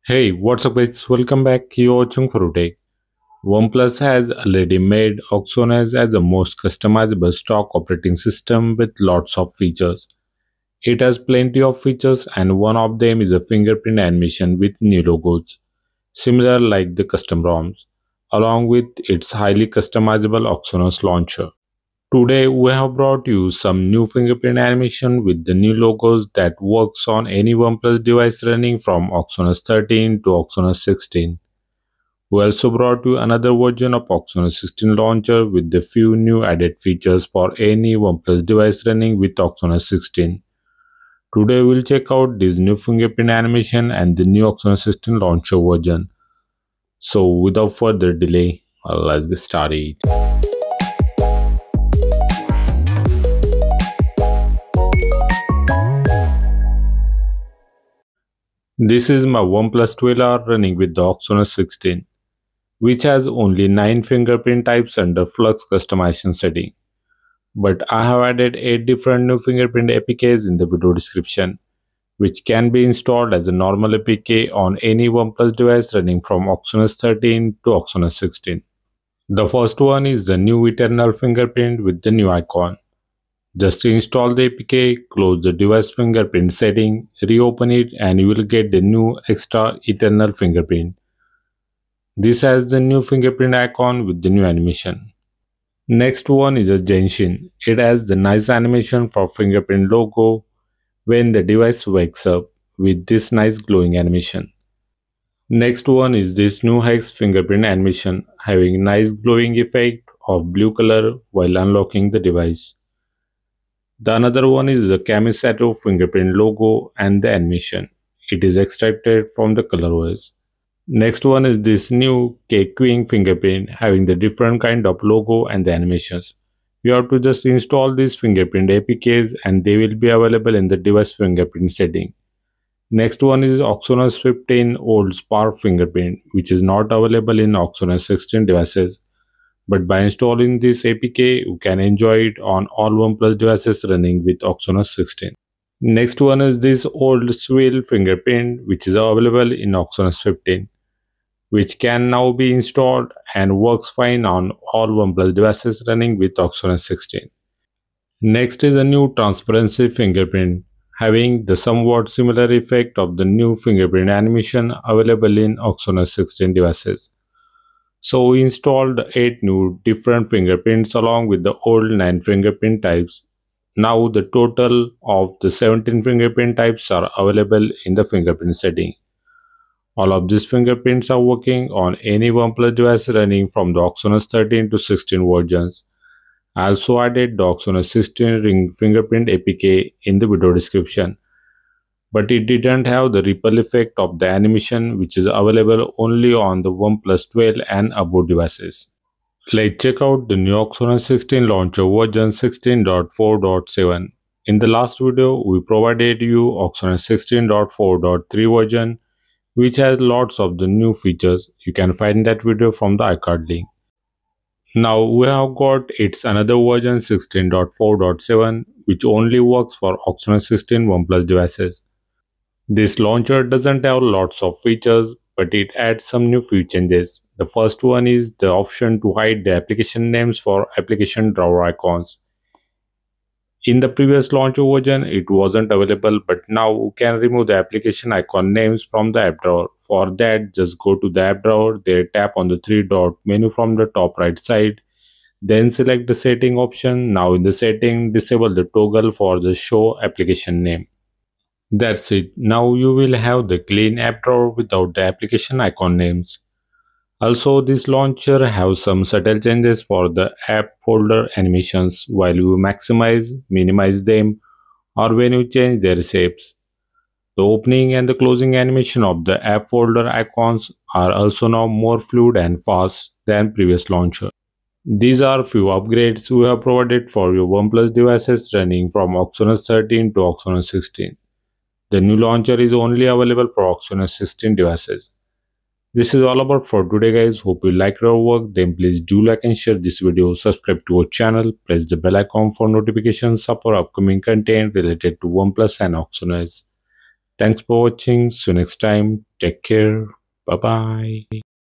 Hey, what's up guys? Welcome back. You're watching Fruitech. OnePlus has already made OxygenOS as the most customizable stock operating system with lots of features. It has plenty of features and one of them is a fingerprint animation with new logos, similar like the custom ROMs, along with its highly customizable OxygenOS launcher. Today we have brought you some new fingerprint animation with the new logos that works on any OnePlus device running from OxygenOS 13 to OxygenOS 16. We also brought you another version of OxygenOS 16 launcher with a few new added features for any OnePlus device running with OxygenOS 16. Today we'll check out this new fingerprint animation and the new OxygenOS 16 launcher version. So without further delay, let's get started. This is my OnePlus 12R running with the OxygenOS 16, which has only 9 fingerprint types under Flux customization setting. But I have added 8 different new fingerprint APKs in the video description, which can be installed as a normal APK on any OnePlus device running from OxygenOS 13 to OxygenOS 16. The first one is the new Eternal fingerprint with the new icon. Just install the APK, close the device fingerprint setting, reopen it and you will get the new extra Eternal fingerprint. This has the new fingerprint icon with the new animation. Next one is a Genshin. It has the nice animation for fingerprint logo when the device wakes up with this nice glowing animation. Next one is this new Hex fingerprint animation having nice glowing effect of blue color while unlocking the device. The another one is the Kamisato fingerprint logo and the animation. It is extracted from the ColorOS. Next one is this new K-Queen fingerprint having the different kind of logo and the animations. You have to just install these fingerprint APKs and they will be available in the device fingerprint setting. Next one is OxygenOS 15 Old Spark fingerprint, which is not available in OxygenOS 16 devices. But by installing this APK, you can enjoy it on all OnePlus devices running with OxygenOS 16. Next one is this Old Swill fingerprint, which is available in OxygenOS 15, which can now be installed and works fine on all OnePlus devices running with OxygenOS 16. Next is a new transparency fingerprint, having the somewhat similar effect of the new fingerprint animation available in OxygenOS 16 devices. So we installed 8 new different fingerprints along with the old 9 fingerprint types. Now the total of the 17 fingerprint types are available in the fingerprint setting. All of these fingerprints are working on any OnePlus device running from the OxygenOS 13 to 16 versions. I also added the OxygenOS 16 ring fingerprint APK in the video description, but it didn't have the ripple effect of the animation which is available only on the OnePlus 12 and above devices. Let's check out the new OxygenOS 16 launcher version 16.4.7. In the last video, we provided you OxygenOS 16.4.3 version which has lots of the new features. You can find that video from the iCard link. Now we have got its another version 16.4.7 which only works for OxygenOS 16 OnePlus devices. This launcher doesn't have lots of features, but it adds some new few changes. The first one is the option to hide the application names for application drawer icons. In the previous launcher version, it wasn't available, but now you can remove the application icon names from the app drawer. For that, just go to the app drawer, there tap on the 3-dot menu from the top right side, then select the setting option. Now in the setting, disable the toggle for the show application name. That's it. Now you will have the clean app drawer without the application icon names. Also, this launcher has some subtle changes for the app folder animations while you maximize, minimize them, or when you change their shapes. The opening and the closing animation of the app folder icons are also now more fluid and fast than previous launcher. These are few upgrades we have provided for your OnePlus devices running from OxygenOS 13 to OxygenOS 16. The new launcher is only available for OxygenOS 16 devices. This is all about for today guys. Hope you liked our work. Then please do like and share this video. Subscribe to our channel. Press the bell icon for notifications of our upcoming content related to OnePlus and OxygenOS. Thanks for watching. See you next time. Take care. Bye bye.